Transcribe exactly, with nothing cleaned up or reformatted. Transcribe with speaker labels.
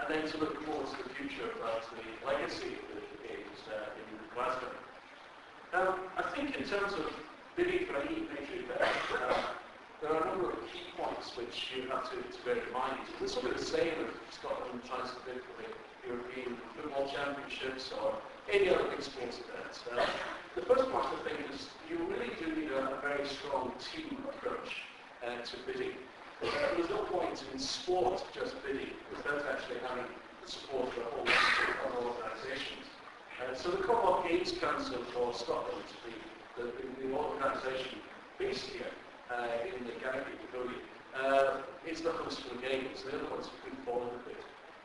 Speaker 1: and then to look forward to the future about the legacy of the Games uh, in Glasgow. Now, I think in terms of bidding for any major event, uh, there are a number of key points which you have to, to bear in mind. This will be the same if Scotland tries to bid for the European Football Championships or any other big sports events. Uh, the first point, I think, is you really do need a, a very strong team approach uh, to bidding. Uh, there's no point in sport just bidding without actually having the support of a whole list of other organisations. Uh, so the Commonwealth Games Council for Scotland, the, the, the organisation based here uh, in the Gallagher Pavilion, uh, is the host for the Games. They're the ones who put forward the bid.